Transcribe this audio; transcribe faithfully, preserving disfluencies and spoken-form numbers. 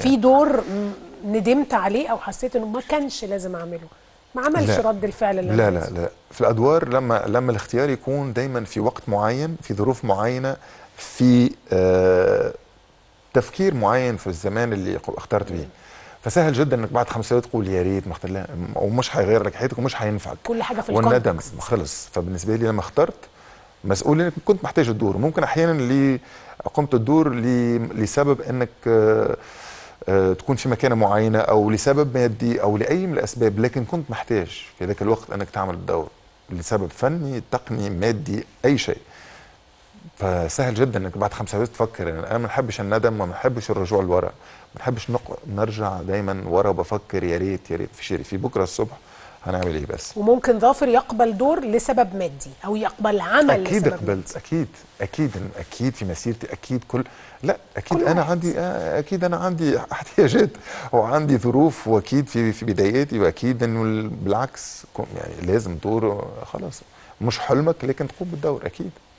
في دور ندمت عليه او حسيت انه ما كانش لازم اعمله، ما عملش لا رد الفعل اللي لا انا لا عايزه؟ لا في الادوار لما لما الاختيار يكون دايما في وقت معين، في ظروف معينه، في آه تفكير معين في الزمان اللي اخترت بيه، فسهل جدا انك بعد خمس سنوات تقول يا ريت ما اختار، لا، ومش هيغير لك حياتك ومش هينفعك. كل حاجه في والندم الكونتكست. خلص. فبالنسبه لي لما اخترت مسؤول انك كنت محتاج الدور، ممكن احيانا اللي قمت الدور لسبب انك آه آه تكون في مكانه معينه، او لسبب مادي، او لاي من الاسباب، لكن كنت محتاج في ذاك الوقت انك تعمل الدور لسبب فني، تقني، مادي، اي شيء. فسهل جدا انك بعد خمس سنوات تفكر. يعني انا ما بحبش الندم وما بحبش الرجوع لورا، ما بحبش نرجع دايما ورا وبفكر يا ريت يا ريت في شيء في بكره الصبح هنعمل ايه بس. وممكن ظافر يقبل دور لسبب مادي او يقبل عمل اكيد لسبب مادي. قبلت، اكيد اكيد اكيد في مسيرتي، اكيد كل لا اكيد كل انا واحد. عندي اكيد انا عندي احتياجات وعندي ظروف، واكيد في في بداياتي، واكيد انه بالعكس يعني لازم دور خلاص مش حلمك لكن تقوم بالدور اكيد.